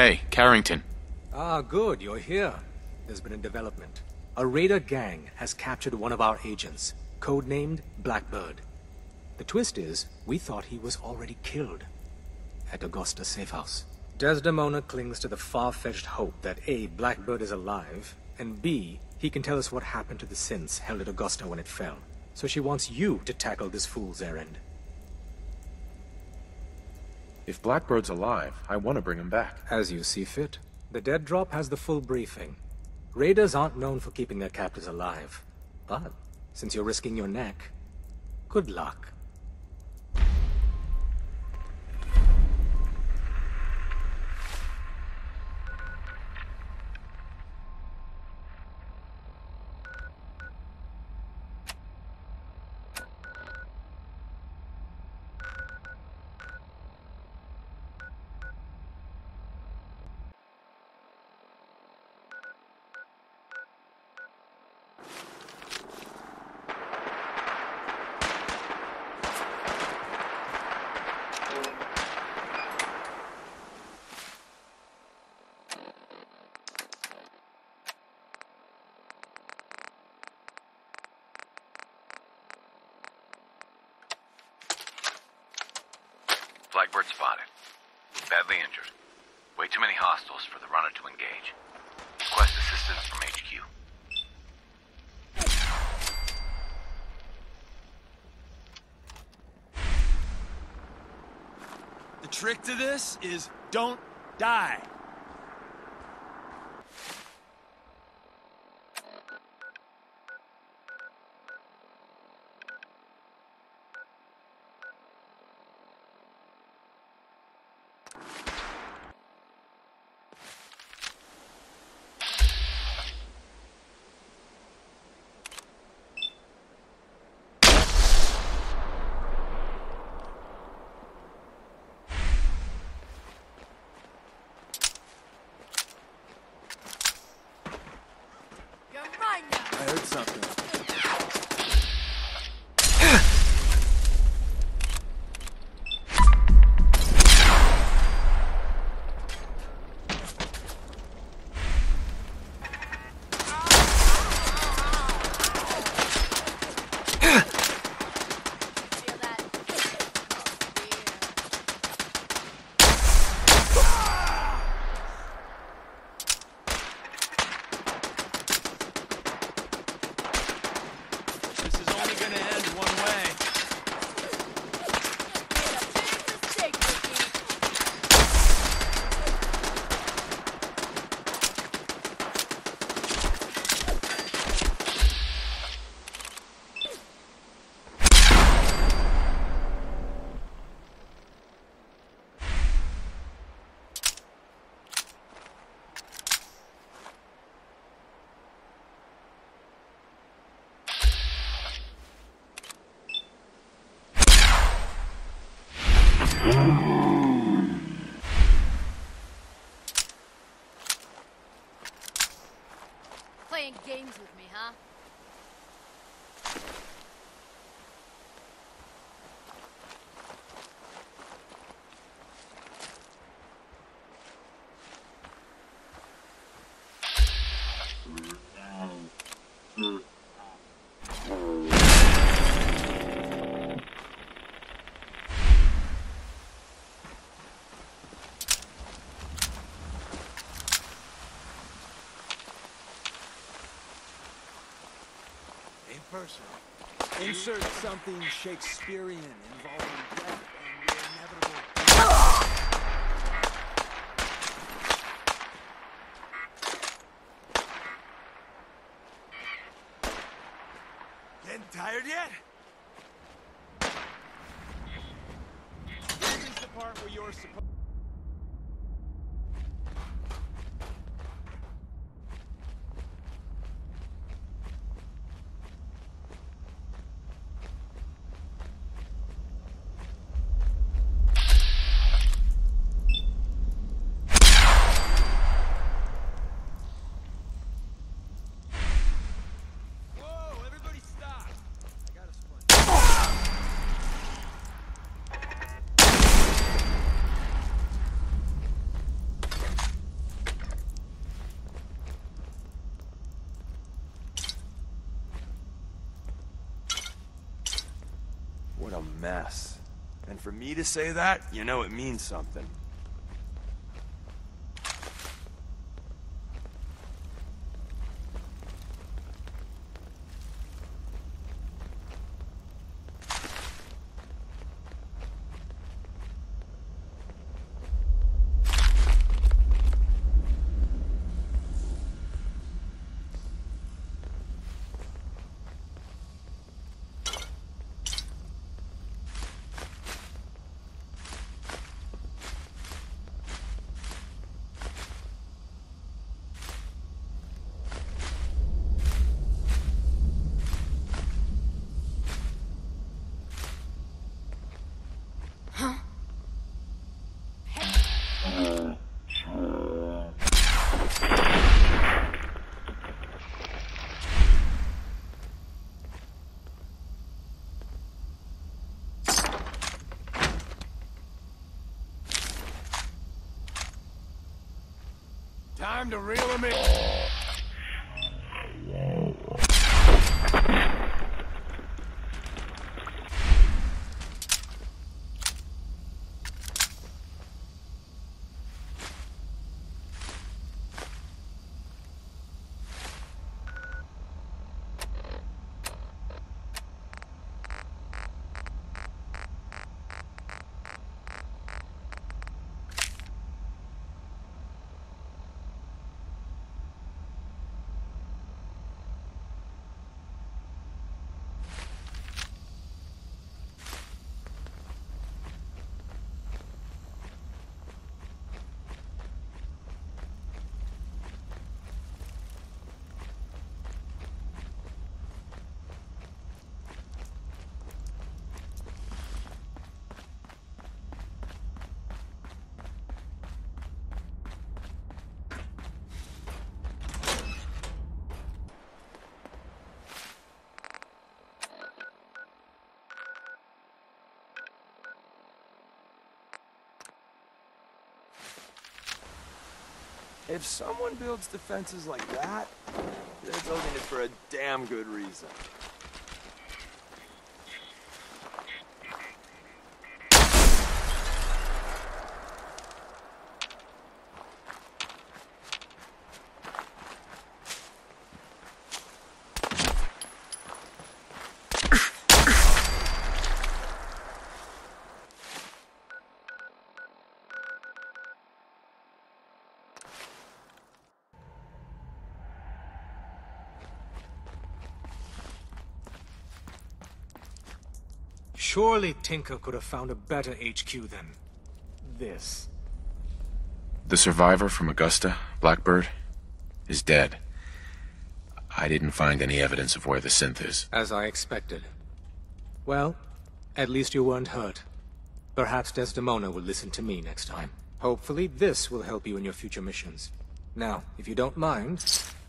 Hey, Carrington. Ah, good, you're here. There's been a development. A raider gang has captured one of our agents, codenamed Blackbird. The twist is, we thought he was already killed at Augusta Safe House. Desdemona clings to the far-fetched hope that A, Blackbird is alive, and B, he can tell us what happened to the synths held at Augusta when it fell. So she wants you to tackle this fool's errand. If Blackbird's alive, I want to bring him back. As you see fit. The Dead Drop has the full briefing. Raiders aren't known for keeping their captives alive. But, since you're risking your neck, good luck. Blackbird spotted. Badly injured. Way too many hostiles for the runner to engage. Request assistance from HQ. The trick to this is don't die. I heard something. Playing games with me, huh? Personal. Insert something Shakespearean involving death and the inevitable. Getting tired yet? This is the part where you're supposed. mess. And for me to say that, you know it means something. Time to reel him in. If someone builds defenses like that, they're building it for a damn good reason. Surely Tinker could have found a better HQ than this. The survivor from Augusta, Blackbird, is dead. I didn't find any evidence of where the synth is. As I expected. Well, at least you weren't hurt. Perhaps Desdemona will listen to me next time. Hopefully this will help you in your future missions. Now, if you don't mind,